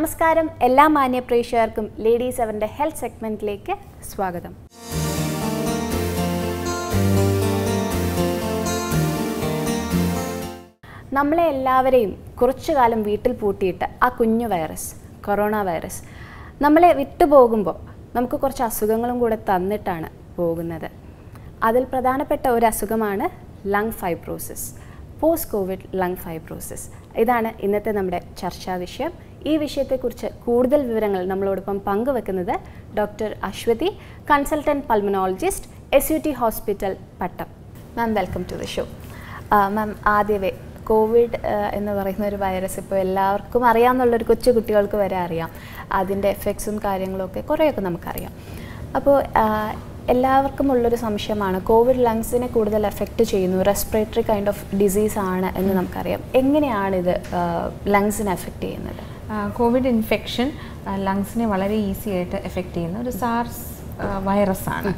നമസ്കാരം എല്ലാ മാന്യ പ്രേക്ഷകർക്കും ലേഡീസ് അവരുടെ ഹെൽത്ത് സെഗ്മെന്റിലേക്ക് സ്വാഗതം. നമ്മളെ എല്ലാവരെയും കുറച്ചു കാലം വീട്ടിൽ പൂട്ടിയിട്ട് ആ കുഞ്ഞു വൈറസ്, കൊറോണ വൈറസ് നമ്മളെ വിട്ടുപോകുമ്പോൾ നമുക്ക് കുറച്ച് അസുഖങ്ങളും കൂടെ തന്നിട്ടാണ് പോകുന്നത്. അതിൽ പ്രധാനപ്പെട്ട ഒരു അസുഖമാണ് lung fibrosis, post covid lung fibrosis. ഇതാണ് ഇന്നത്തെ നമ്മുടെ ചർച്ചാ വിഷയം. ഈ വിഷയത്തെക്കുറിച്ച് കൂടുതൽ വിവരങ്ങൾ നമ്മളോടൊപ്പം പങ്കുവെക്കുന്നത് doctor Aswathy, consultant pulmonologist, SUT hospital, Pattom. Ma'am, welcome to the show. Ma'am, ആദ്യമേ കോവിഡ് എന്ന് പറയുന്ന ഒരു വൈറസ് ഇപ്പോൾ എല്ലാവർക്കും അറിയാമെന്നുള്ളൊരു കൊച്ചു കുട്ടികൾക്ക് വരെ അറിയാം. അതിൻ്റെ എഫക്ട്സും കാര്യങ്ങളൊക്കെ കുറേയൊക്കെ നമുക്കറിയാം. അപ്പോൾ എല്ലാവർക്കും ഉള്ളൊരു സംശയമാണ്, കോവിഡ് ലങ്സിനെ കൂടുതൽ എഫക്റ്റ് ചെയ്യുന്നു, റെസ്പിറേറ്ററി കൈൻഡ് ഓഫ് ഡിസീസ് ആണ് എന്ന് നമുക്കറിയാം. എങ്ങനെയാണിത് ലങ്സിനെ എഫക്റ്റ് ചെയ്യുന്നത്? കോവിഡ് ഇൻഫെക്ഷൻ ലങ്സിനെ വളരെ ഈസി ആയിട്ട് എഫക്റ്റ് ചെയ്യുന്ന ഒരു സാർസ് വൈറസാണ്.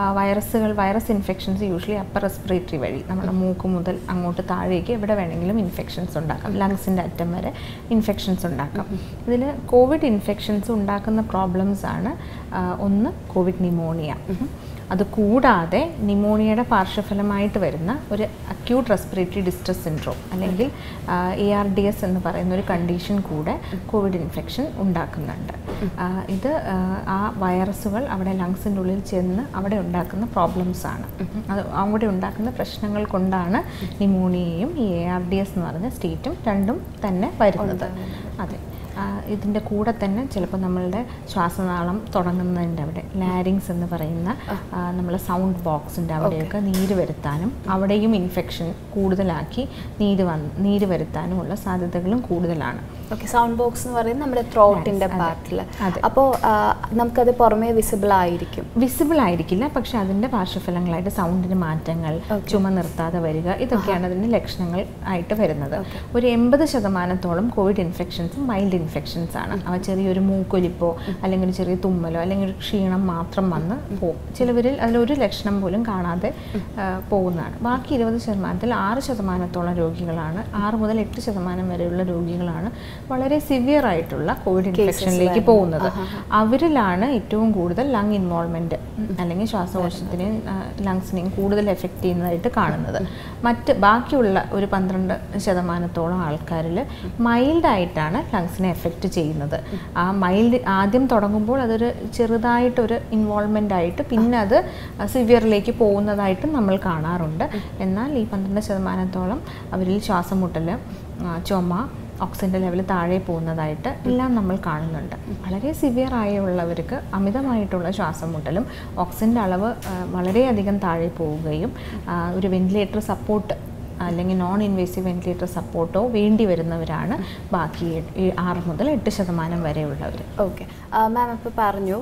Virus infections usually upper respiratory വഴി നമ്മുടെ മൂക്ക് മുതൽ അങ്ങോട്ട് താഴേക്ക് എവിടെ വേണമെങ്കിലും ഇൻഫെക്ഷൻസ് ഉണ്ടാക്കാം. ലങ്സിൻ്റെ അറ്റം വരെ ഇൻഫെക്ഷൻസ് ഉണ്ടാക്കാം. ഇതിൽ കോവിഡ് ഇൻഫെക്ഷൻസ് ഉണ്ടാക്കുന്ന പ്രോബ്ലംസ് ആണ് ഒന്ന് കോവിഡ് ന്യൂമോണിയ. അതുകൂടാതെ ന്യൂമോണിയയുടെ പാർശ്വഫലമായിട്ട് വരുന്ന ഒരു അക്യൂട്ട് റെസ്പിറേറ്ററി ഡിസ്ട്രസ് സിൻഡ്രോം അല്ലെങ്കിൽ ARDS എന്ന് പറയുന്ന ഒരു കണ്ടീഷൻ കൂടെ കോവിഡ് ഇൻഫെക്ഷൻ ഉണ്ടാക്കുന്നുണ്ട്. ഇത് ആ വൈറസുകൾ അവിടെ ലങ്സിൻ്റെ ഉള്ളിൽ ചെന്ന് അവിടെ ഉണ്ടാക്കുന്ന പ്രോബ്ലംസ് ആണ്. അത് അവിടെ ഉണ്ടാക്കുന്ന പ്രശ്നങ്ങൾ കൊണ്ടാണ് ന്യൂമോണിയയും ഈ ARDS എന്ന് പറയുന്ന സ്റ്റേറ്റും രണ്ടും തന്നെ വരുന്നത്. അതെ, ഇതിൻ്റെ കൂടെ തന്നെ ചിലപ്പോൾ നമ്മളുടെ ശ്വാസനാളം തുടങ്ങുന്നതിൻ്റെ അവിടെ ലാരിങ്സ് എന്ന് പറയുന്ന നമ്മളെ സൗണ്ട് ബോക്സിൻ്റെ അവിടെയൊക്കെ നീര് വരുത്താനും അവിടെയും ഇൻഫെക്ഷൻ കൂടുതലാക്കി നീര് വരുത്താനുമുള്ള സാധ്യതകളും കൂടുതലാണ്. ഓക്കെ, സൗണ്ട് ബോക്സ് എന്ന് പറയുന്നത് നമ്മുടെ ത്രോട്ടിൻ്റെ പാർട്ടിൽ. അപ്പോൾ നമുക്കത് പുറമേ വിസിബിൾ ആയിരിക്കില്ല, പക്ഷെ അതിൻ്റെ പാർശ്വഫലങ്ങളായിട്ട് സൗണ്ടിന് മാറ്റങ്ങൾ, ചുമ നിർത്താതെ വരിക, ഇതൊക്കെയാണ് അതിൻ്റെ ലക്ഷണങ്ങൾ ആയിട്ട് വരുന്നത്. ഒരു 80% കോവിഡ് ഇൻഫെക്ഷൻസ് മൈൽഡ് ഇൻഫെക്ഷൻസ് ആണ്. അവ ചെറിയൊരു മൂക്കൊലിപ്പോ അല്ലെങ്കിൽ ഒരു ചെറിയ തുമ്മലോ അല്ലെങ്കിൽ ഒരു ക്ഷീണം മാത്രം വന്ന് പോകും. ചിലവരിൽ അതിലൊരു ലക്ഷണം പോലും കാണാതെ പോകുന്നതാണ്. ബാക്കി 20%-ൽ 6% രോഗികളാണ്, 6 മുതൽ 8% വരെയുള്ള രോഗികളാണ് വളരെ സിവിയർ ആയിട്ടുള്ള കോവിഡ് ഇൻഫെക്ഷനിലേക്ക് പോകുന്നത്. അവരിലാണ് ഏറ്റവും കൂടുതൽ ലങ് ഇൻവോൾവ്മെൻറ്റ് അല്ലെങ്കിൽ ശ്വാസകോശത്തിനെയും ലങ്സിനെയും കൂടുതൽ എഫക്റ്റ് ചെയ്യുന്നതായിട്ട് കാണുന്നത്. ബാക്കിയുള്ള ഒരു 12% ആൾക്കാരിൽ മൈൽഡായിട്ടാണ് ലങ്സിനെ എഫക്റ്റ് ചെയ്യുന്നത്. ആ മൈൽഡ് ആദ്യം തുടങ്ങുമ്പോൾ അതൊരു ചെറുതായിട്ടൊരു ഇൻവോൾവ്മെൻ്റ് ആയിട്ട് പിന്നെ അത് സിവിയറിലേക്ക് പോകുന്നതായിട്ട് നമ്മൾ കാണാറുണ്ട്. എന്നാൽ ഈ 12% അവരിൽ ശ്വാസം മുട്ടൽ, ചുമ, ഓക്സിജൻ്റെ ലെവൽ താഴെ പോകുന്നതായിട്ട് എല്ലാം നമ്മൾ കാണുന്നുണ്ട്. വളരെ സിവിയർ ആയുള്ളവർക്ക് അമിതമായിട്ടുള്ള ശ്വാസം മുട്ടലും ഓക്സിജൻ്റെ അളവ് വളരെയധികം താഴെ പോവുകയും ഒരു വെന്റിലേറ്റർ സപ്പോർട്ട് അല്ലെങ്കിൽ നോൺ ഇൻവേസീവ് വെന്റിലേറ്റർ സപ്പോർട്ടോ വേണ്ടി വരുന്നവരാണ് ബാക്കി 6 മുതൽ 8% വരെയുള്ളവർ. ഓക്കെ മാം, ഇപ്പോൾ പറഞ്ഞു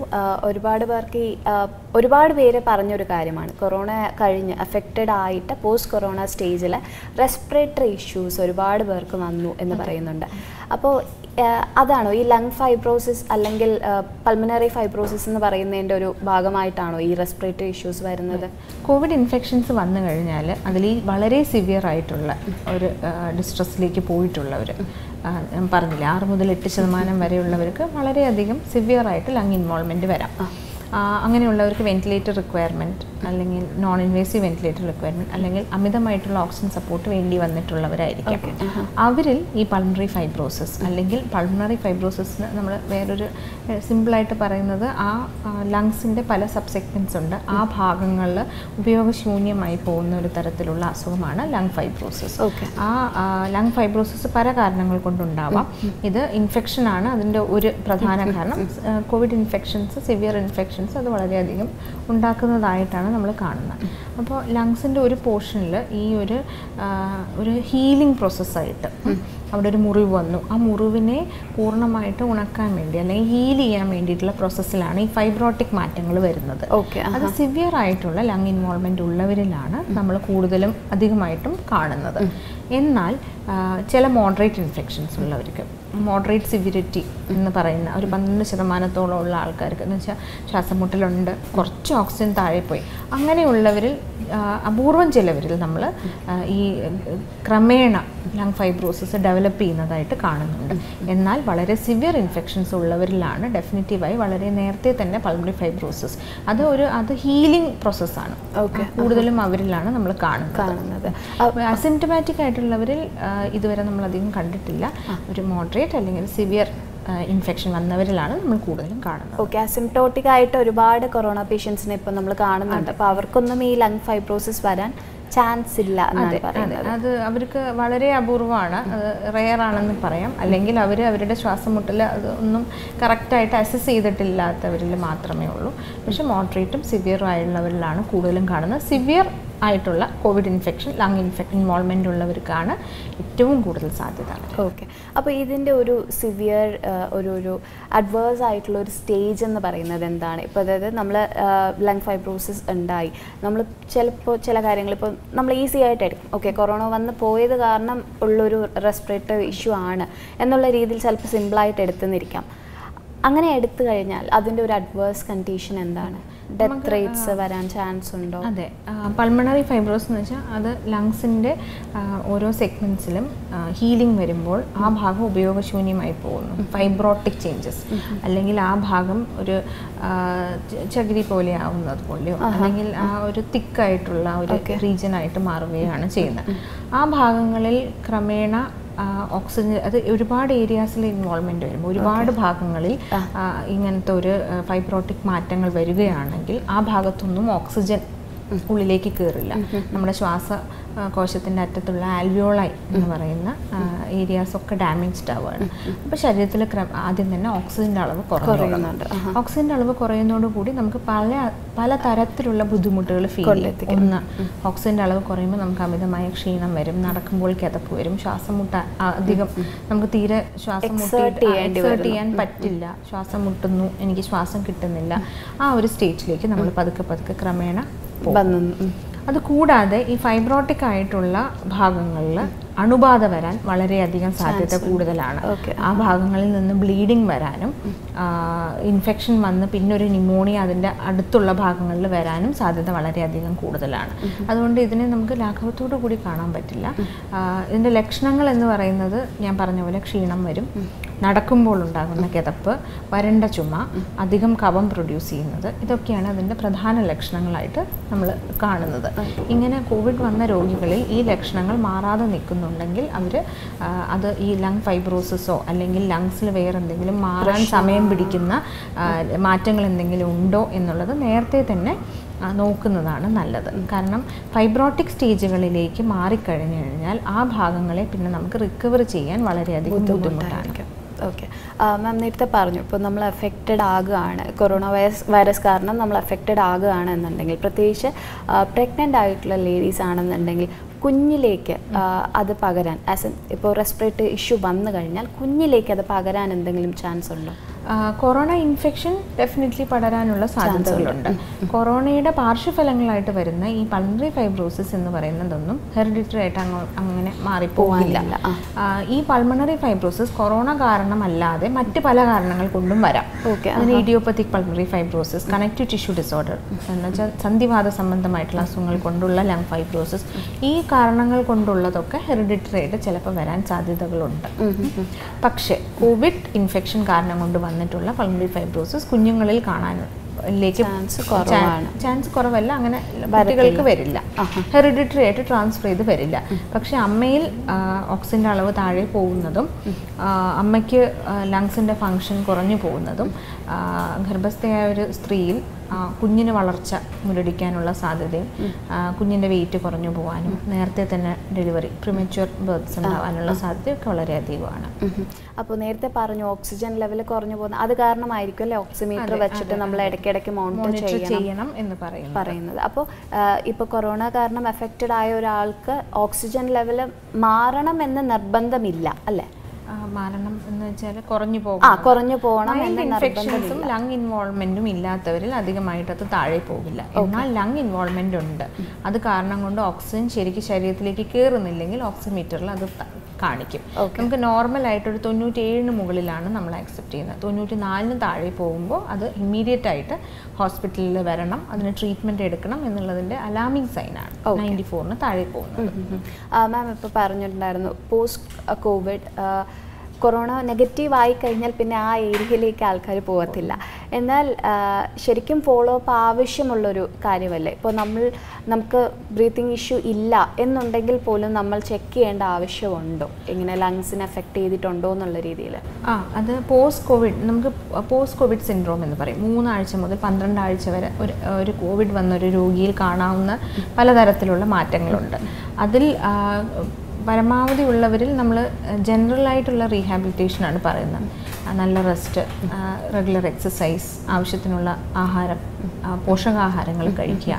ഒരുപാട് പേര് പറഞ്ഞൊരു കാര്യമാണ്, കൊറോണ കഴിഞ്ഞ് അഫക്റ്റഡ് ആയിട്ട് പോസ്റ്റ് കൊറോണ സ്റ്റേജിൽ റെസ്പിറേറ്ററി ഇഷ്യൂസ് ഒരുപാട് പേർക്ക് വന്നു എന്ന് പറയുന്നുണ്ട്. അപ്പോൾ അതാണോ ഈ ലങ് ഫൈബ്രോസിസ് അല്ലെങ്കിൽ പൾമനറി ഫൈബ്രോസിസ് എന്ന് പറയുന്നതിൻ്റെ ഒരു ഭാഗമായിട്ടാണോ ഈ റെസ്പിറേറ്ററി ഇഷ്യൂസ് വരുന്നത്? കോവിഡ് ഇൻഫെക്ഷൻസ് വന്നു കഴിഞ്ഞാൽ അതിൽ ഈ വളരെ സിവിയർ ആയിട്ടുള്ള ഒരു ഡിസ്ട്രസ്സിലേക്ക് പോയിട്ടുള്ളവർ ഞാൻ പറഞ്ഞില്ല, 6 മുതൽ 8% വരെയുള്ളവർക്ക് വളരെയധികം സിവിയർ ആയിട്ട് ലങ് ഇൻവോൾവ്മെൻറ്റ് വരാം. അങ്ങനെയുള്ളവർക്ക് വെന്റിലേറ്റർ റിക്വയർമെൻറ്റ് അല്ലെങ്കിൽ നോൺ ഇൻവേസീവ് വെന്റിലേറ്റർ റിക്വയർമെൻറ്റ് അല്ലെങ്കിൽ അമിതമായിട്ടുള്ള ഓക്സിജൻ സപ്പോർട്ട് വേണ്ടി വന്നിട്ടുള്ളവരായിരിക്കും. അവരിൽ ഈ പൾമണറി ഫൈബ്രോസിസ് അല്ലെങ്കിൽ പൾമണറി ഫൈബ്രോസിസിന് നമ്മൾ വേറൊരു സിമ്പിളായിട്ട് പറയുന്നത് ആ ലങ്സിൻ്റെ പല സബ്സെഗ്മെൻറ്റ്സ് ഉണ്ട്, ആ ഭാഗങ്ങളിൽ ഉപയോഗശൂന്യമായി പോകുന്ന ഒരു തരത്തിലുള്ള അസുഖമാണ് ലങ് ഫൈബ്രോസിസ്. ആ ലങ് ഫൈബ്രോസിസ് പല കാരണങ്ങൾ കൊണ്ടുണ്ടാവാം. ഇത് ഇൻഫെക്ഷനാണ് അതിൻ്റെ ഒരു പ്രധാന കാരണം. കോവിഡ് ഇൻഫെക്ഷൻസ്, സിവിയർ ഇൻഫെക്ഷൻസ് അത് വളരെയധികം ഉണ്ടാക്കുന്നതായിട്ടാണ് നമ്മൾ കാണുന്നത്. അപ്പോൾ ലങ്സിൻ്റെ ഒരു പോർഷനിൽ ഈ ഒരു ഹീലിംഗ് പ്രോസസ്സായിട്ട് അവിടെ ഒരു മുറിവ് വന്നു, ആ മുറിവിനെ പൂർണ്ണമായിട്ട് ഉണക്കാൻ വേണ്ടി അല്ലെങ്കിൽ ഹീൽ ചെയ്യാൻ വേണ്ടിയിട്ടുള്ള പ്രോസസ്സിലാണ് ഈ ഫൈബ്രോട്ടിക് മാറ്റങ്ങൾ വരുന്നത്. അത് സിവിയർ ആയിട്ടുള്ള ലങ് ഇൻവോൾവ്മെൻ്റ് ഉള്ളവരിലാണ് നമ്മൾ അധികമായിട്ടും കാണുന്നത്. എന്നാൽ ചില മോഡറേറ്റ് ഇൻഫെക്ഷൻസ് ഉള്ളവർക്ക് മോഡറേറ്റ് സിവിരിറ്റി എന്ന് പറയുന്ന ഒരു 12% ഉള്ള ആൾക്കാർക്ക് എന്ന് വെച്ചാൽ ശ്വാസം മുട്ടലുണ്ട്, കുറച്ച് ഓക്സിജൻ താഴെ പോയി, അങ്ങനെയുള്ളവരിൽ അപൂർവം ചിലവരിൽ നമ്മൾ ഈ ക്രമേണ ലങ് ഫൈബ്രോസിസ് ഡെവലപ്പ് ചെയ്യുന്നതായിട്ട് കാണുന്നുണ്ട്. എന്നാൽ വളരെ സിവിയർ ഇൻഫെക്ഷൻസ് ഉള്ളവരിലാണ് ഡെഫിനറ്റീവായി വളരെ നേരത്തെ തന്നെ പൾമണറി ഫൈബ്രോസിസ് അത് ഹീലിംഗ് പ്രോസസ്സാണ്. കൂടുതലും അവരിലാണ് നമ്മൾ കാണുന്നത്. അസിംറ്റമാറ്റിക് ആയിട്ടുള്ളവരിൽ ഇതുവരെ നമ്മൾ അധികം കണ്ടിട്ടില്ല. ഒരു മോഡറേറ്റ് അല്ലെങ്കിൽ സിവിയർ ഇൻഫെക്ഷൻ വന്നവരിലാണ് നമ്മൾ കൂടുതലും കാണുന്നത്. ഓക്കെ, അസിംപ്റ്റോട്ടിക് ആയിട്ട് ഒരുപാട് കൊറോണ പേഷ്യൻസിനെ ഇപ്പോൾ നമ്മൾ കാണുന്നുണ്ട്. അപ്പോൾ അവർക്കൊന്നും ഈ ലങ് ഫൈബ്രോസിസ് വരാൻ ചാൻസ് ഇല്ല എന്നാണ് പറയുന്നത്. അത് അവർക്ക് വളരെ അപൂർവമാണ്, റെയർ ആണെന്ന് പറയാം. അല്ലെങ്കിൽ അവരുടെ ശ്വാസം മുട്ടൽ അത് ഒന്നും കറക്റ്റായിട്ട് അസസ് ചെയ്തിട്ടില്ലാത്തവരിൽ മാത്രമേ ഉള്ളൂ. പക്ഷേ മോഡറേറ്റും സിവിയറും ആയുള്ളവരിലാണ് കൂടുതലും കാണുന്നത്. സിവിയർ ആയിട്ടുള്ള കോവിഡ് ഇൻഫെക്ഷൻ, ലങ് ഇൻവോൾവ്മെൻ്റ് ഉള്ളവർക്കാണ് ഏറ്റവും കൂടുതൽ സാധ്യത. ഓക്കെ, അപ്പോൾ ഇതിൻ്റെ ഒരു സിവിയർ ഒരു അഡ്വേഴ്സ് ആയിട്ടുള്ള ഒരു സ്റ്റേജ് എന്ന് പറയുന്നത് എന്താണ്? ഇപ്പോൾ അതായത് നമ്മൾ ലങ് ഫൈബ്രോസിസ് ഉണ്ടായി, നമ്മൾ ചിലപ്പോൾ ചില കാര്യങ്ങൾ ഇപ്പോൾ നമ്മൾ ഈസി ആയിട്ട് എടുക്കും, ഓക്കെ കൊറോണ വന്ന് പോയത് കാരണം ഉള്ളൊരു റെസ്പിറേറ്ററി ഇഷ്യൂ ആണ് എന്നുള്ള രീതിയിൽ ചിലപ്പോൾ സിമ്പിളായിട്ട് എടുത്തുന്നിരിക്കാം. അങ്ങനെ എടുത്തു കഴിഞ്ഞാൽ അതിൻ്റെ ഒരു അഡ്വേഴ്സ് കണ്ടീഷൻ എന്താണ്? ഡെത്ത് റേറ്റ്സ് വരാൻ ചാൻസ് ഉണ്ടോ? അതെ, പൾമണറി ഫൈബ്രോസിസ് എന്ന് വെച്ചാൽ അത് ലങ്സിൻ്റെ ഓരോ സെഗ്മെൻറ്റ്സിലും ഹീലിംഗ് വരുമ്പോൾ ആ ഭാഗം ഉപയോഗശൂന്യമായി പോകുന്നു. ഫൈബ്രോട്ടിക് ചേഞ്ചസ്, അല്ലെങ്കിൽ ആ ഭാഗം ഒരു ചകിരി പോലെ ആവുന്നത് പോലെയോ അല്ലെങ്കിൽ ആ ഒരു തിക്കായിട്ടുള്ള ഒരു റീജിയനായിട്ട് മാറുകയാണ് ചെയ്യുന്നത്. ആ ഭാഗങ്ങളിൽ ക്രമേണ ഓക്സിജൻ, അത് ഒരുപാട് ഏരിയാസിൽ ഇൻവോൾവ്മെൻറ്റ് വരുമ്പോൾ ഒരുപാട് ഭാഗങ്ങളിൽ ഇങ്ങനത്തെ ഒരു ഫൈബ്രോട്ടിക് മാറ്റങ്ങൾ വരികയാണെങ്കിൽ ആ ഭാഗത്തൊന്നും ഓക്സിജൻ ഉള്ളിലേക്ക് കയറില്ല. നമ്മുടെ ശ്വാസകോശത്തിൻ്റെ അറ്റത്തുള്ള ആൽവിയോളായി എന്ന് പറയുന്ന ഏരിയാസൊക്കെ ഡാമേജ്ഡ് ആവുകയാണ്. അപ്പോൾ ശരീരത്തിൽ ആദ്യം തന്നെ ഓക്സിജൻ്റെ അളവ് കുറയുന്നുണ്ട്. ഓക്സിജൻ്റെ അളവ് കുറയുന്നതോടുകൂടി നമുക്ക് പല തരത്തിലുള്ള ബുദ്ധിമുട്ടുകൾ ഫീൽ ചെയ്യും. ഒന്ന്, ഓക്സിജൻ്റെ അളവ് കുറയുമ്പോൾ നമുക്ക് അമിതമായ ക്ഷീണം വരും, നടക്കുമ്പോൾ കിതപ്പ് വരും, ശ്വാസം മുട്ട അധികം നമുക്ക് തീരെ ശ്വാസം എക്സേർട്ട് ചെയ്യാൻ പറ്റില്ല, ശ്വാസം മുട്ടുന്നു, എനിക്ക് ശ്വാസം കിട്ടുന്നില്ല, ആ ഒരു സ്റ്റേജിലേക്ക് നമ്മൾ പതുക്കെ ക്രമേണ പോകും. അതുകൂടാതെ ഈ ഫൈബ്രോട്ടിക് ആയിട്ടുള്ള ഭാഗങ്ങളിൽ അണുബാധ വരാൻ വളരെയധികം സാധ്യത കൂടുതലാണ്. ആ ഭാഗങ്ങളിൽ നിന്ന് ബ്ലീഡിങ് വരാനും ഇൻഫെക്ഷൻ വന്ന് പിന്നെ ഒരു ന്യൂമോണിയ അതിൻ്റെ അടുത്തുള്ള ഭാഗങ്ങളിൽ വരാനും സാധ്യത വളരെയധികം കൂടുതലാണ്. അതുകൊണ്ട് ഇതിനെ നമുക്ക് ലാഘവത്തോടു കൂടി കാണാൻ പറ്റില്ല. ഇതിൻ്റെ ലക്ഷണങ്ങൾ എന്ന് പറയുന്നത് ഞാൻ പറഞ്ഞ പോലെ ക്ഷീണം വരും, നടക്കുമ്പോൾ ഉണ്ടാകുന്ന കിതപ്പ്, വരണ്ട ചുമ, അധികം കഫം പ്രൊഡ്യൂസ് ചെയ്യുന്നത്, ഇതൊക്കെയാണ് അതിൻ്റെ പ്രധാന ലക്ഷണങ്ങളായിട്ട് നമ്മൾ കാണുന്നത്. ഇങ്ങനെ കോവിഡ് വന്ന രോഗികളിൽ ഈ ലക്ഷണങ്ങൾ മാറാതെ നിൽക്കുന്നുണ്ടെങ്കിൽ അവർ അത് ഈ ലങ് ഫൈബ്രോസിസോ അല്ലെങ്കിൽ ലങ്സിൽ വേറെ എന്തെങ്കിലും മാറാൻ സമയം പിടിക്കുന്ന മാറ്റങ്ങൾ എന്തെങ്കിലും ഉണ്ടോ എന്നുള്ളത് നേരത്തെ തന്നെ നോക്കുന്നതാണ് നല്ലത്. കാരണം ഫൈബ്രോട്ടിക് സ്റ്റേജുകളിലേക്ക് മാറിക്കഴിഞ്ഞു കഴിഞ്ഞാൽ ആ ഭാഗങ്ങളെ പിന്നെ നമുക്ക് റിക്കവർ ചെയ്യാൻ വളരെയധികം ബുദ്ധിമുട്ടാണ്. ഓക്കെ മാം, നേരത്തെ പറഞ്ഞു ഇപ്പോൾ നമ്മൾ അഫക്റ്റഡ് ആകുകയാണ്, കൊറോണ വൈറസ് കാരണം നമ്മൾ അഫക്റ്റഡ് ആകുകയാണ് എന്നുണ്ടെങ്കിൽ, പ്രത്യേകിച്ച് പ്രഗ്നൻ്റ് ആയിട്ടുള്ള ലേഡീസ് ആണെന്നുണ്ടെങ്കിൽ കുഞ്ഞിലേക്ക് അത് പകരാൻ ഇപ്പോൾ റെസ്പിറേറ്ററി ഇഷ്യൂ വന്നു കഴിഞ്ഞാൽ കുഞ്ഞിലേക്ക് അത് പകരാൻ എന്തെങ്കിലും ചാൻസ് ഉണ്ടോ? കൊറോണ ഇൻഫെക്ഷൻ ഡെഫിനറ്റ്ലി പടരാനുള്ള സാധ്യതകളുണ്ട്. കൊറോണയുടെ പാർശ്വഫലങ്ങളായിട്ട് വരുന്ന ഈ പൾമണറി ഫൈബ്രോസിസ് എന്ന് പറയുന്നതൊന്നും ഹെറിഡിറ്ററി ആയിട്ട് അങ്ങനെ മാറിപ്പോകില്ല. ഈ പൾമണറി ഫൈബ്രോസിസ് കൊറോണ കാരണമല്ലാതെ മറ്റ് പല കാരണങ്ങൾ കൊണ്ടും വരാം. അതിന് idiopathic pulmonary fibrosis, connective tissue disorder എന്ന് വെച്ചാൽ സന്ധിവാത സംബന്ധമായിട്ടുള്ള അസുഖങ്ങൾ കൊണ്ടുള്ള ലങ് ഫൈബ്രോസിസ്, ഈ കാരണങ്ങൾ കൊണ്ടുള്ളതൊക്കെ ഹെറിഡിറ്ററി ആയിട്ട് ചിലപ്പോൾ വരാൻ സാധ്യതകളുണ്ട്. പക്ഷേ കോവിഡ് ഇൻഫെക്ഷൻ കാരണം കൊണ്ട് വന്നിട്ടുള്ള പൾമണറി ഫൈബ്രോസിസ് കുഞ്ഞുങ്ങളിൽ ചാൻസ് കുറവല്ല, അങ്ങനെ കുട്ടികൾക്ക് വരില്ല, ഹെറിഡിറ്ററി ആയിട്ട് ട്രാൻസ്ഫർ ചെയ്ത് വരില്ല. പക്ഷെ അമ്മയിൽ ഓക്സിജൻ്റെ അളവ് താഴെ പോകുന്നതും അമ്മയ്ക്ക് ലങ്സിൻ്റെ ഫങ്ഷൻ കുറഞ്ഞു പോകുന്നതും ഗർഭസ്ഥയായ ഒരു സ്ത്രീയിൽ കുഞ്ഞിന് വളർച്ച മുരടിക്കാനുള്ള സാധ്യതയും കുഞ്ഞിൻ്റെ വെയിറ്റ് കുറഞ്ഞു പോകാനും നേരത്തെ തന്നെ ഡെലിവറി പ്രിമച്വർ ബർത്ത് ഉണ്ടാകാനുള്ള സാധ്യതയൊക്കെ വളരെയധികമാണ്. അപ്പോൾ നേരത്തെ പറഞ്ഞു ഓക്സിജൻ ലെവൽ കുറഞ്ഞു പോകുന്നത് അത് കാരണമായിരിക്കും അല്ലേ ഓക്സിമീറ്റർ വെച്ചിട്ട് നമ്മൾ ഇടയ്ക്കിടയ്ക്ക് മോണിറ്റർ ചെയ്യണം എന്ന് പറയുന്നത്. അപ്പോൾ ഇപ്പോൾ കൊറോണ കാരണം എഫക്റ്റഡ് ആയ ഒരാൾക്ക് ഓക്സിജൻ ലെവൽ മാറണം എന്ന് നിർബന്ധമില്ല അല്ലേ? മാറണം എന്ന് വെച്ചാൽ കുറഞ്ഞു പോകണം. ഇൻഫെക്ഷൻസും ലങ് ഇൻവോൾവ്മെന്റും ഇല്ലാത്തവരിൽ അധികമായിട്ട് അത് താഴെ പോകില്ല. എന്നാൽ ലങ് ഇൻവോൾവ്മെന്റ് ഉണ്ട്, അത് കാരണം കൊണ്ട് ഓക്സിജൻ ശരിക്കും ശരീരത്തിലേക്ക് കയറുന്നില്ലെങ്കിൽ ഓക്സിമീറ്ററിൽ അത് കാണിക്കും. നമുക്ക് നോർമലായിട്ടൊരു 97 മുകളിലാണ് നമ്മൾ അക്സെപ്റ്റ് ചെയ്യുന്നത്. 94 താഴെ പോകുമ്പോൾ അത് ഇമ്മീഡിയറ്റ് ആയിട്ട് ഹോസ്പിറ്റലിൽ വരണം, അതിന് ട്രീറ്റ്മെൻറ്റ് എടുക്കണം എന്നുള്ളതിൻ്റെ അലാമിങ് സൈനാണ് 94 താഴെ പോകുന്നത്. മാം ഇപ്പോൾ പറഞ്ഞിട്ടുണ്ടായിരുന്നു പോസ്റ്റ് കോവിഡ് കൊറോണ നെഗറ്റീവ് ആയി കഴിഞ്ഞാൽ പിന്നെ ആ ഏരിയയിലേക്ക് ആൾക്കാർ പോകത്തില്ല. എന്നാൽ ശരിക്കും ഫോളോ അപ്പ് ആവശ്യമുള്ളൊരു കാര്യമല്ലേ? ഇപ്പോൾ നമുക്ക് ബ്രീത്തിങ് ഇഷ്യൂ ഇല്ല എന്നുണ്ടെങ്കിൽ പോലും നമ്മൾ ചെക്ക് ചെയ്യേണ്ട ആവശ്യമുണ്ടോ, ഇങ്ങനെ ലങ്സിനെ എഫക്റ്റ് ചെയ്തിട്ടുണ്ടോ എന്നുള്ള രീതിയിൽ? അത് പോസ്റ്റ് കോവിഡ്, നമുക്ക് പോസ്റ്റ് കോവിഡ് സിൻഡ്രോം എന്ന് പറയും. 3 ആഴ്ച മുതൽ 12 ആഴ്ച വരെ ഒരു കോവിഡ് വന്നൊരു രോഗിയിൽ കാണാവുന്ന പലതരത്തിലുള്ള മാറ്റങ്ങളുണ്ട്. അതിൽ പരമാവധി ഉള്ളവരിൽ നമ്മൾ ജനറലായിട്ടുള്ള റീഹാബിലിറ്റേഷനാണ് പറയുന്നത്. നല്ല റെസ്റ്റ്, റെഗുലർ എക്സസൈസ്, ആവശ്യത്തിനുള്ള ആഹാരം, പോഷകാഹാരങ്ങൾ കഴിക്കുക,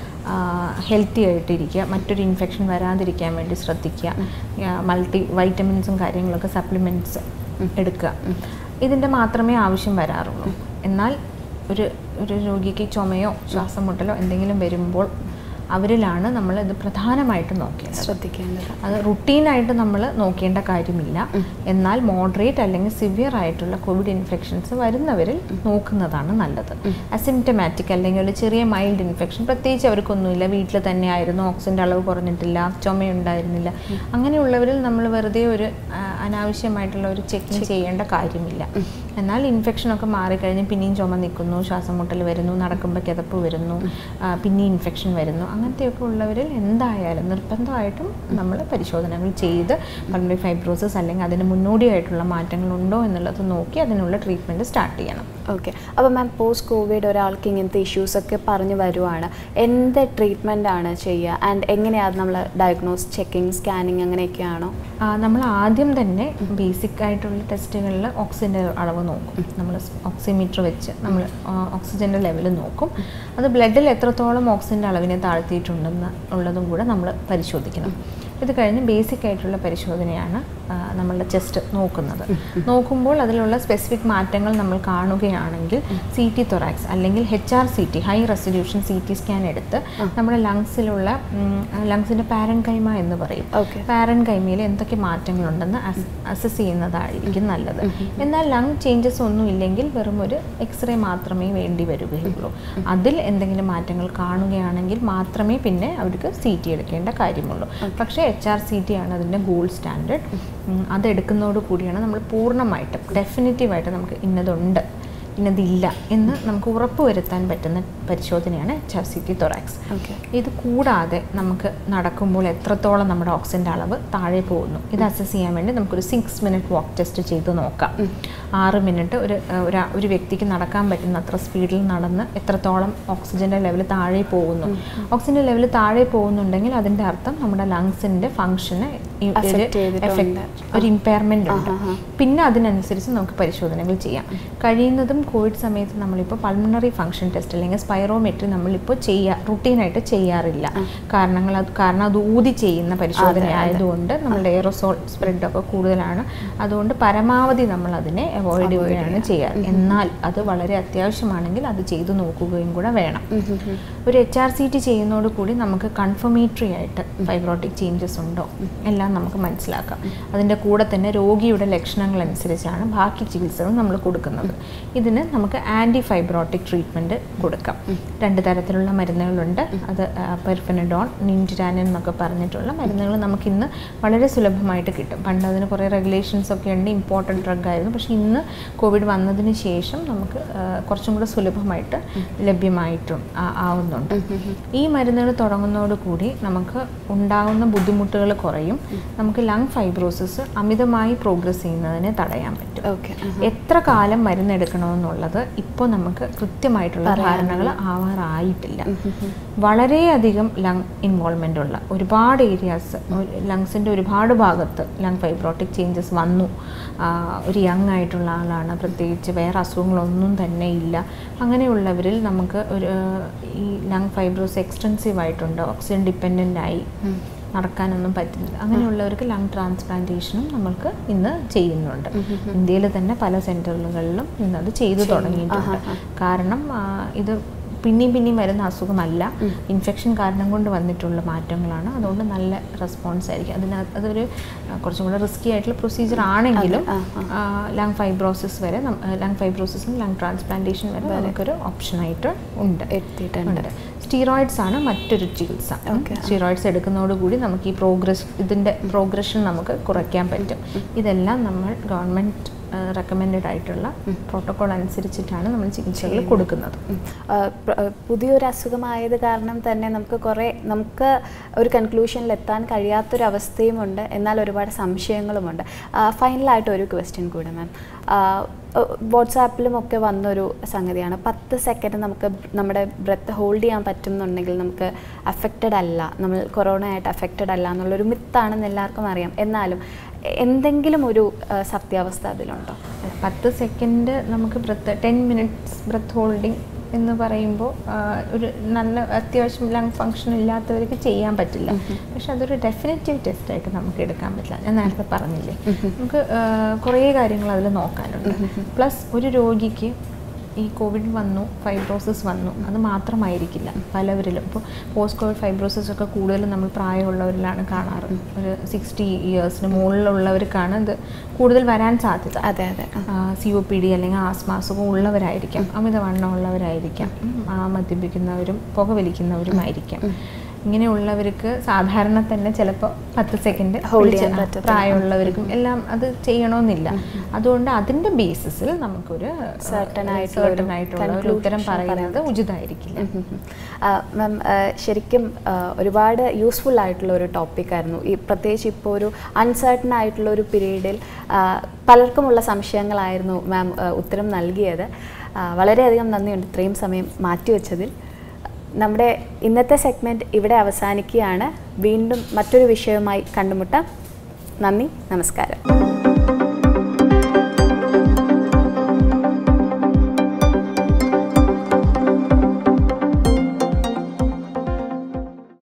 ഹെൽത്തി ആയിട്ടിരിക്കുക, മറ്റൊരു ഇൻഫെക്ഷൻ വരാതിരിക്കാൻ വേണ്ടി ശ്രദ്ധിക്കുക, മൾട്ടി വൈറ്റമിൻസും കാര്യങ്ങളൊക്കെ സപ്ലിമെൻറ്റ്സ് എടുക്കുക. ഇതിൻ്റെ മാത്രമേ ആവശ്യം വരാറുള്ളൂ. എന്നാൽ ഒരു രോഗിക്ക് ചുമയോ ശ്വാസം മുട്ടലോ എന്തെങ്കിലും വരുമ്പോൾ അവരിലാണ് നമ്മൾ ഇത് പ്രധാനമായിട്ടും ശ്രദ്ധിക്കേണ്ടത്. അത് റുട്ടീനായിട്ട് നമ്മൾ നോക്കേണ്ട കാര്യമില്ല. എന്നാൽ മോഡറേറ്റ് അല്ലെങ്കിൽ സിവിയർ ആയിട്ടുള്ള കോവിഡ് ഇൻഫെക്ഷൻസ് വരുന്നവരിൽ നോക്കുന്നതാണ് നല്ലത്. അസിംറ്റമാറ്റിക് അല്ലെങ്കിൽ ഒരു ചെറിയ മൈൽഡ് ഇൻഫെക്ഷൻ, പ്രത്യേകിച്ച് അവർക്കൊന്നുമില്ല, വീട്ടിൽ തന്നെ ആയിരുന്നു, ഓക്സിജൻ്റെ അളവ് കുറഞ്ഞിട്ടില്ല, ചുമയുണ്ടായിരുന്നില്ല, അങ്ങനെയുള്ളവരിൽ നമ്മൾ വെറുതെ ഒരു അനാവശ്യമായിട്ടുള്ള ഒരു ചെക്കിങ് ചെയ്യേണ്ട കാര്യമില്ല. എന്നാൽ ഇൻഫെക്ഷനൊക്കെ മാറിക്കഴിഞ്ഞ് പിന്നെയും ചുമ നിൽക്കുന്നു, ശ്വാസം മുട്ടൽ വരുന്നു, നടക്കുമ്പോൾ കിതപ്പ് വരുന്നു, പിന്നെയും ഇൻഫെക്ഷൻ വരുന്നു, അങ്ങനത്തെയൊക്കെ ഉള്ളവരിൽ എന്തായാലും നിർബന്ധമായിട്ടും നമ്മൾ പരിശോധനകൾ ചെയ്ത് പൾമണറി ഫൈബ്രോസിസ് അല്ലെങ്കിൽ അതിന് മുന്നോടിയായിട്ടുള്ള മാറ്റങ്ങളുണ്ടോ എന്നുള്ളത് നോക്കി അതിനുള്ള ട്രീറ്റ്മെൻറ്റ് സ്റ്റാർട്ട് ചെയ്യണം. ഓക്കെ. അപ്പോൾ മാം പോസ്റ്റ് കോവിഡ് ഒരാൾക്ക് ഇങ്ങനത്തെ ഇഷ്യൂസൊക്കെ പറഞ്ഞു വരുവാണ്, എന്ത് ട്രീറ്റ്മെൻ്റ് ആണ് ചെയ്യുക ആൻഡ് എങ്ങനെയാണ് നമ്മൾ ഡയഗ്നോസ്, ചെക്കിങ്, സ്കാനിങ് അങ്ങനെയൊക്കെയാണോ? നമ്മൾ ആദ്യം തന്നെ ബേസിക് ആയിട്ടുള്ള ടെസ്റ്റുകളിൽ ഓക്സിജൻ്റെ അളവ് നോക്കും. നമ്മൾ ഓക്സിമീറ്റർ വെച്ച് നമ്മൾ ഓക്സിജൻ്റെ ലെവൽ നോക്കും. അത് ബ്ലഡിൽ എത്രത്തോളം ഓക്സിജൻ്റെ അളവിനെ താഴ്ത്തിയിട്ടുണ്ടെന്ന് ഉള്ളതും കൂടെ നമ്മൾ പരിശോധിക്കണം. ഇത് കഴിഞ്ഞ് ബേസിക് ആയിട്ടുള്ള പരിശോധനയാണ് നമ്മളുടെ ചെസ്റ്റ് നോക്കുന്നത്. നോക്കുമ്പോൾ അതിലുള്ള സ്പെസിഫിക് മാറ്റങ്ങൾ നമ്മൾ കാണുകയാണെങ്കിൽ CT തൊറാക്സ് അല്ലെങ്കിൽ HRCT, high resolution CT scan എടുത്ത് നമ്മുടെ ലങ്സിൻ്റെ പാരൻകൈമ എന്ന് പറയും, പാരൻകൈമയിൽ എന്തൊക്കെ മാറ്റങ്ങളുണ്ടെന്ന് അസസ് ചെയ്യുന്നതായിരിക്കും നല്ലത്. എന്നാൽ ലങ് ചേഞ്ചസ് ഒന്നും ഇല്ലെങ്കിൽ വെറും ഒരു എക്സ്റേ മാത്രമേ വേണ്ടി വരികയുള്ളൂ. അതിൽ എന്തെങ്കിലും മാറ്റങ്ങൾ കാണുകയാണെങ്കിൽ മാത്രമേ പിന്നെ അവർക്ക് CT എടുക്കേണ്ട കാര്യമുള്ളൂ. പക്ഷേ HRCT ആണ് അതിൻ്റെ ഗോൾഡ് സ്റ്റാൻഡേർഡ്. അതെടുക്കുന്നതോട് കൂടിയാണ് നമ്മൾ പൂർണ്ണമായിട്ടും ഡെഫിനിറ്റീവായിട്ട് നമുക്ക് ഇന്നതുണ്ട് ഇന്നതില്ല എന്ന് നമുക്ക് ഉറപ്പ് വരുത്താൻ പറ്റുന്ന പരിശോധനയാണ് HRCT തൊറാക്സ്. ഇത് കൂടാതെ നമുക്ക് നടക്കുമ്പോൾ എത്രത്തോളം നമ്മുടെ ഓക്സിജൻ്റെ അളവ് താഴെ പോകുന്നു ഇത് അസസ് ചെയ്യാൻ വേണ്ടി നമുക്കൊരു 6 മിനിറ്റ് വാക്ക് ടെസ്റ്റ് ചെയ്ത് നോക്കാം. 6 മിനിറ്റ് ഒരു വ്യക്തിക്ക് നടക്കാൻ പറ്റുന്ന അത്ര സ്പീഡിൽ നടന്ന് എത്രത്തോളം ഓക്സിജൻ്റെ ലെവൽ താഴെ പോകുന്നു. ഓക്സിജൻ്റെ ലെവൽ താഴെ പോകുന്നുണ്ടെങ്കിൽ അതിൻ്റെ അർത്ഥം നമ്മുടെ ലങ്സിൻ്റെ ഫങ്ഷന് ഒരു ഇമ്പയർമെൻ്റ് ഉണ്ട്. പിന്നെ അതിനനുസരിച്ച് നമുക്ക് പരിശോധനകൾ ചെയ്യാം. കഴിയുന്നതും കോവിഡ് സമയത്ത് നമ്മളിപ്പോൾ പൾമണറി ഫങ്ഷൻ ടെസ്റ്റ് അല്ലെങ്കിൽ സ്പൈറോമെട്രി നമ്മളിപ്പോൾ റുട്ടീനായിട്ട് ചെയ്യാറില്ല. കാരണം അത് ഊതി ചെയ്യുന്ന പരിശോധന ആയതുകൊണ്ട് നമ്മളുടെ എയറോസോൾ സ്പ്രെഡൊക്കെ കൂടുതലാണ്. അതുകൊണ്ട് പരമാവധി നമ്മൾ അതിനെ അവോയ്ഡ് ചെയ്യുകയാണ് ചെയ്യാറ്. എന്നാൽ അത് വളരെ അത്യാവശ്യമാണെങ്കിൽ അത് ചെയ്തു നോക്കുകയും കൂടെ വേണം. ഒരു HRCT ചെയ്യുന്നതോട് കൂടി നമുക്ക് കൺഫർമേറ്ററി ആയിട്ട് ഫൈബ്രോട്ടിക് ചേഞ്ചസ് ഉണ്ടോ എല്ലാം നമുക്ക് മനസ്സിലാക്കാം. അതിൻ്റെ കൂടെ തന്നെ രോഗിയുടെ ലക്ഷണങ്ങൾ അനുസരിച്ചാണ് ബാക്കി ചികിത്സകൾ നമ്മൾ കൊടുക്കുന്നത്. ഇതിന് നമുക്ക് ആൻറ്റി-ഫൈബ്രോട്ടിക് ട്രീറ്റ്മെൻറ്റ് കൊടുക്കാം. 2 തരത്തിലുള്ള മരുന്നുകളുണ്ട്. അത് പെർഫെനഡോൺ, നിൻറ്റിരാനിൻ എന്നൊക്കെ പറഞ്ഞിട്ടുള്ള മരുന്നുകൾ നമുക്കിന്ന് വളരെ സുലഭമായിട്ട് കിട്ടും. പണ്ട് അതിന് കുറേ റെഗുലേഷൻസ് ഒക്കെ ഉണ്ട്, ഇമ്പോർട്ടൻറ്റ് ഡ്രഗ് ആയിരുന്നു. പക്ഷേ ഇന്ന് കോവിഡ് വന്നതിന് ശേഷം നമുക്ക് കുറച്ചും കൂടെ സുലഭമായിട്ട് ലഭ്യമായിട്ടും ആവുന്നുണ്ട്. ഈ മരുന്നുകൾ തുടങ്ങുന്നതോടുകൂടി നമുക്ക് ഉണ്ടാകുന്ന ബുദ്ധിമുട്ടുകൾ കുറയും. നമുക്ക് ലങ് ഫൈബ്രോസിസ് അമിതമായി പ്രോഗ്രസ് ചെയ്യുന്നതിനെ തടയാൻ പറ്റും. എത്ര കാലം മരുന്നെടുക്കണമെന്നുള്ളത് ഇപ്പോൾ നമുക്ക് കൃത്യമായിട്ടുള്ള ധാരണകൾ ആവാറായിട്ടില്ല. വളരെയധികം ലങ് ഇൻവോൾവ്മെൻ്റ് ഉള്ള ഒരുപാട് ഏരിയാസ്, ലങ്സിൻ്റെ ഒരുപാട് ഭാഗത്ത് ലങ് ഫൈബ്രോട്ടിക് ചേഞ്ചസ് വന്നു. ഒരു യങ് ആയിട്ടുള്ള ആളാണ്, പ്രത്യേകിച്ച് വേറെ അസുഖങ്ങളൊന്നും തന്നെ ഇല്ല. അങ്ങനെയുള്ളവരിൽ നമുക്ക് ഈ ലങ് ഫൈബ്രോസ് എക്സ്റ്റൻസീവ് ആയിട്ടുണ്ട്, ഓക്സിജൻ ഡിപ്പെൻഡൻ്റ് ആയി നടക്കാനൊന്നും പറ്റുന്നില്ല. അങ്ങനെയുള്ളവർക്ക് ലങ് ട്രാൻസ്പ്ലാന്റേഷനും നമ്മൾക്ക് ഇന്ന് ചെയ്യുന്നുണ്ട്. ഇന്ത്യയിൽ തന്നെ പല സെൻറ്ററുകളിലും ഇന്നത് ചെയ്തു തുടങ്ങിയിട്ടുണ്ട്. കാരണം ഇത് പിന്നെയും വരുന്ന അസുഖമല്ല, ഇൻഫെക്ഷൻ കാരണം കൊണ്ട് വന്നിട്ടുള്ള മാറ്റങ്ങളാണ്. അതുകൊണ്ട് നല്ല റെസ്പോൺസ് ആയിരിക്കും. അതൊരു കുറച്ചും കൂടെ റിസ്കി ആയിട്ടുള്ള പ്രൊസീജിയർ ആണെങ്കിലും ലങ് ഫൈബ്രോസിസ് വരെ, ലങ് ഫൈബ്രോസിസും ലങ് ട്രാൻസ്പ്ലാന്റേഷൻ വരെ നമുക്കൊരു ഓപ്ഷനായിട്ട് എത്തിയിട്ടുണ്ട്. സ്റ്റീറോയിഡ്സ് ആണ് മറ്റൊരു ചികിത്സ. സ്റ്റീറോയിഡ്സ് എടുക്കുന്നതോടുകൂടി നമുക്ക് ഈ ഇതിൻ്റെ പ്രോഗ്രഷൻ നമുക്ക് കുറയ്ക്കാൻ പറ്റും. ഇതെല്ലാം നമ്മൾ ഗവൺമെൻറ് റെക്കമെൻഡഡ് ആയിട്ടുള്ള പ്രോട്ടോകോൾ അനുസരിച്ചിട്ടാണ് നമ്മൾ ചികിത്സകൾ കൊടുക്കുന്നത്. പുതിയൊരു അസുഖമായത് കാരണം തന്നെ നമുക്ക് ഒരു കൺക്ലൂഷനിൽ എത്താൻ കഴിയാത്തൊരവസ്ഥയുമുണ്ട്, എന്നാൽ ഒരുപാട് സംശയങ്ങളുമുണ്ട്. ഫൈനലായിട്ട് ഒരു ക്വസ്റ്റ്യൻ കൂടെ മാം, വാട്സാപ്പിലും ഒക്കെ വന്നൊരു സംഗതിയാണ്, 10 സെക്കൻഡ് നമുക്ക് നമ്മുടെ ബ്രെത്ത് ഹോൾഡ് ചെയ്യാൻ പറ്റുന്നുണ്ടെങ്കിൽ നമുക്ക് അഫക്റ്റഡ് അല്ല, നമ്മൾ കൊറോണ ആയിട്ട് അഫക്റ്റഡ് അല്ല എന്നുള്ളൊരു മിത്താണെന്ന് എല്ലാവർക്കും അറിയാം. എന്നാലും എന്തെങ്കിലും ഒരു സത്യാവസ്ഥ അതിലുണ്ടോ? 10 സെക്കൻഡ് നമുക്ക് 10 മിനിറ്റ്സ് ബ്രെത്ത് ഹോൾഡിങ് എന്ന് പറയുമ്പോൾ ഒരു നല്ല അത്യാവശ്യം ലങ് ഫങ്ഷൻ ഇല്ലാത്തവർക്ക് ചെയ്യാൻ പറ്റില്ല. പക്ഷെ അതൊരു ഡെഫിനറ്റീവ് ടെസ്റ്റായിട്ട് നമുക്ക് എടുക്കാൻ പറ്റില്ല. ഞാൻ നേരത്തെ പറഞ്ഞില്ലേ, നമുക്ക് കുറേ കാര്യങ്ങൾ അതിൽ നോക്കാനുണ്ട്. പ്ലസ് ഒരു രോഗിക്ക് ഈ കോവിഡ് വന്നു, ഫൈബ്രോസിസ് വന്നു, അത് മാത്രമായിരിക്കില്ല പലവരിലും. ഇപ്പോൾ പോസ്റ്റ് കോവിഡ് ഫൈബ്രോസിസ് ഒക്കെ കൂടുതലും നമ്മൾ പ്രായമുള്ളവരിലാണ് കാണാറ്. ഒരു 60 ഇയേഴ്സിന് മുകളിലുള്ളവർക്കാണ് ഇത് കൂടുതൽ വരാൻ സാധ്യത. COPD അല്ലെങ്കിൽ ആസ്മ അസുഖം ഉള്ളവരായിരിക്കാം, അമിതവണ്ണം ഉള്ളവരായിരിക്കാം, മദ്യപിക്കുന്നവരും പുകവലിക്കുന്നവരുമായിരിക്കാം. ഇങ്ങനെയുള്ളവർക്ക് സാധാരണ തന്നെ ചിലപ്പോൾ 10 സെക്കൻഡ് ഹോൾഡ് ചെയ്യാൻ പറ്റും. പ്രായമുള്ളവർക്കും എല്ലാം അത് ചെയ്യണമെന്നില്ല. അതുകൊണ്ട് അതിൻ്റെ ബേസിസിൽ നമുക്കൊരു സർട്ടൻ ആയിട്ടുള്ള ഒരു ഉത്തരം പറയുന്നത് ഉചിതമായിരിക്കില്ല. മാം, ശരിക്കും ഒരുപാട് യൂസ്ഫുൾ ആയിട്ടുള്ള ഒരു ടോപ്പിക്കായിരുന്നു. പ്രത്യേകിച്ച് ഇപ്പോൾ ഒരു അൺസർട്ടൻ ആയിട്ടുള്ള ഒരു പീരീഡിൽ പലർക്കുമുള്ള സംശയങ്ങളായിരുന്നു മാം ഉത്തരം നൽകിയത്. വളരെയധികം നന്ദിയുണ്ട് ഇത്രയും സമയം മാറ്റിവെച്ചതിൽ. നമ്മുടെ ഇന്നത്തെ സെഗ്മെൻറ്റ് ഇവിടെ അവസാനിക്കുകയാണ്. വീണ്ടും മറ്റൊരു വിഷയവുമായി കണ്ടുമുട്ടാം. നന്ദി, നമസ്കാരം.